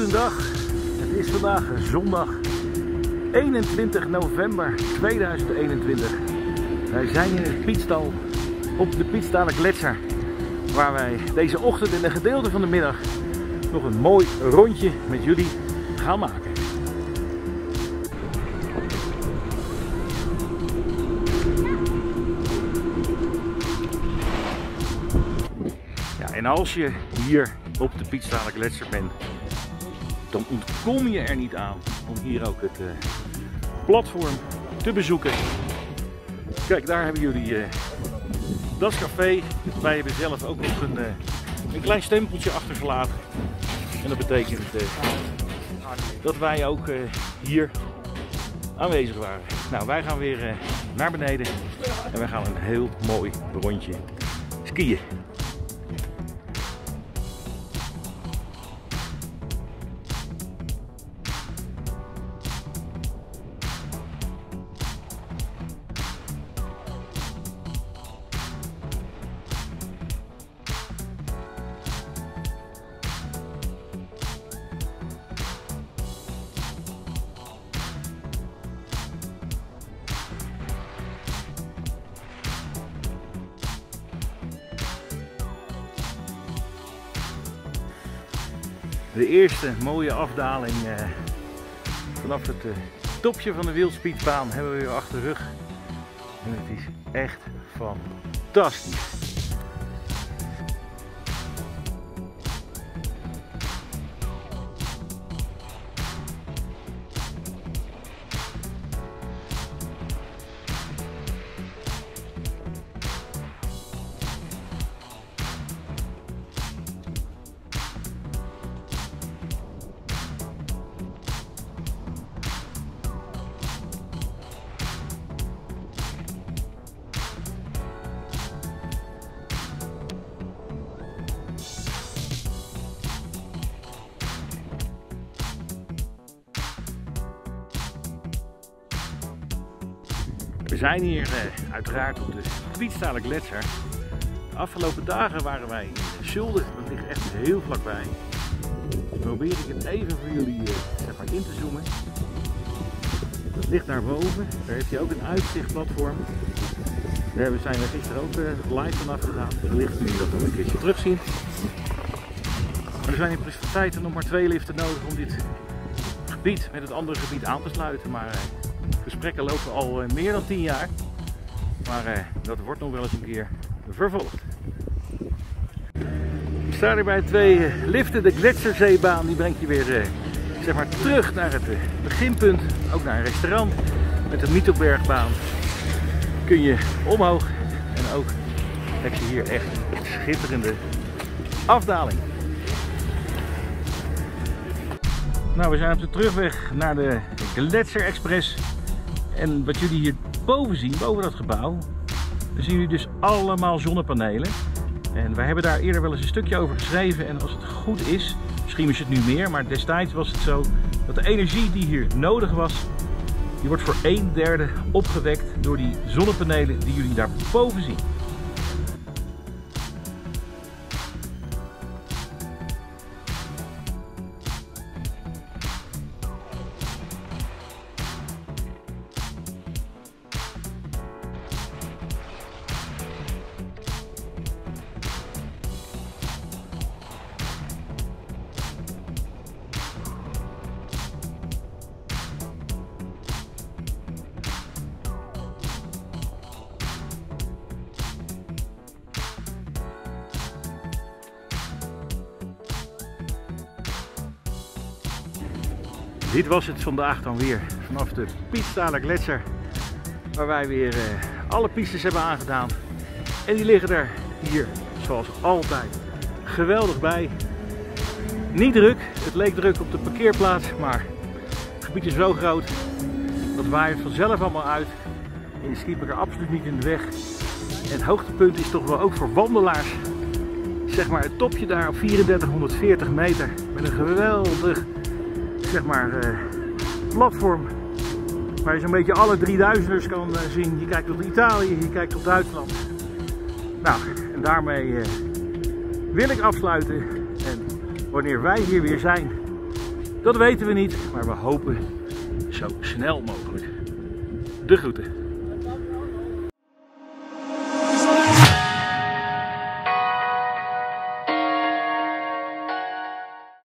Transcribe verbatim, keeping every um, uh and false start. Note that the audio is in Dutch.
Goedendag, het is vandaag zondag eenentwintig november tweeduizend eenentwintig. Wij zijn in het Pietstal op de Pietstaler Gletsjer, waar wij deze ochtend en een gedeelte van de middag nog een mooi rondje met jullie gaan maken. Ja, en als je hier op de Pietstaler Gletsjer bent, dan ontkom je er niet aan om hier ook het uh, platform te bezoeken. Kijk, daar hebben jullie uh, Das Café. Wij hebben zelf ook nog een, uh, een klein stempeltje achtergelaten. En dat betekent uh, dat wij ook uh, hier aanwezig waren. Nou, wij gaan weer uh, naar beneden en wij gaan een heel mooi rondje skiën. De eerste mooie afdaling uh, vanaf het uh, topje van de Wildspietsbaan hebben we weer achter de rug. En het is echt fantastisch. We zijn hier uh, uiteraard op de Pietstaler Gletsjer. De afgelopen dagen waren wij in Schulden, dat ligt echt heel vlakbij. Dan probeer ik het even voor jullie uh, zeg maar in te zoomen. Dat ligt daarboven, daar heeft hij ook een uitzichtplatform. Daar zijn we gisteren ook uh, live vanaf gegaan. Wellicht kun je dat nog een keertje terugzien. Maar er zijn in feite nog maar twee liften nodig om dit gebied met het andere gebied aan te sluiten. Maar, uh, gesprekken lopen al meer dan tien jaar, maar eh, dat wordt nog wel eens een keer vervolgd. We staan hier bij twee eh, liften. De Gletscherzeebaan die brengt je weer eh, zeg maar terug naar het eh, beginpunt, ook naar een restaurant. Met de Mietelbergbaan kun je omhoog en ook heb je hier echt een schitterende afdaling. Nou, we zijn op de terugweg naar de Gletscher Express. En wat jullie hier boven zien, boven dat gebouw, dan zien jullie dus allemaal zonnepanelen. En wij hebben daar eerder wel eens een stukje over geschreven. En als het goed is, misschien is het nu meer, maar destijds was het zo dat de energie die hier nodig was, die wordt voor een derde opgewekt door die zonnepanelen die jullie daar boven zien. Dit was het vandaag dan weer vanaf de Pietstaler Gletsjer, waar wij weer uh, alle pistes hebben aangedaan. En die liggen er hier zoals altijd geweldig bij. Niet druk, het leek druk op de parkeerplaats, maar het gebied is zo groot dat waait vanzelf allemaal uit. En je skiet er absoluut niet in de weg. En het hoogtepunt is toch wel ook voor wandelaars, zeg maar het topje daar op vierendertighonderdveertig meter met een geweldig zeg maar uh, platform waar je zo'n beetje alle drieduizenders kan uh, zien. Je kijkt tot Italië, je kijkt tot Duitsland. Nou, en daarmee uh, wil ik afsluiten. En wanneer wij hier weer zijn, Dat weten we niet, maar we hopen zo snel mogelijk. De groeten.